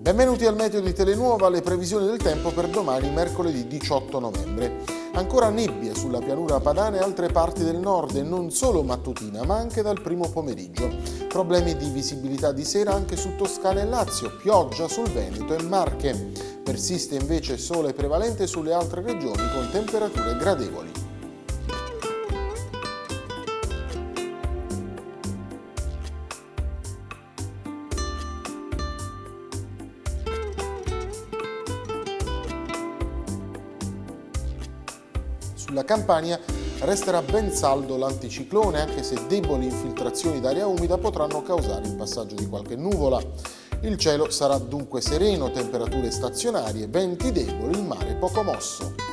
Benvenuti al Meteo di Telenuova, le previsioni del tempo per domani, mercoledì 18 novembre. Ancora nebbie sulla pianura padana e altre parti del nord, e non solo mattutina, ma anche dal primo pomeriggio. Problemi di visibilità di sera anche su Toscana e Lazio, pioggia sul Veneto e Marche. Persiste invece sole prevalente sulle altre regioni con temperature gradevoli. Sulla Campania resterà ben saldo l'anticiclone, anche se deboli infiltrazioni d'aria umida potranno causare il passaggio di qualche nuvola. Il cielo sarà dunque sereno, temperature stazionarie, venti deboli, il mare poco mosso.